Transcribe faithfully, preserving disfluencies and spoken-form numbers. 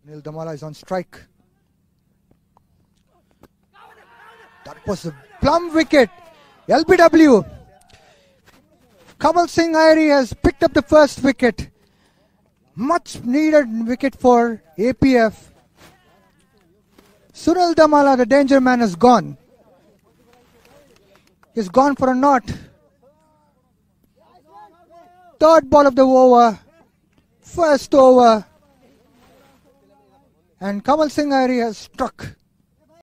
Sunil Damala is on strike. That was a plum wicket. L B W. Kamal Singh Airee has picked up the first wicket. Much needed wicket for A P F. Sunil Damala, the danger man, is gone. He's gone for a knot. Third ball of the over. First over. And Kamal Singh Airee has struck.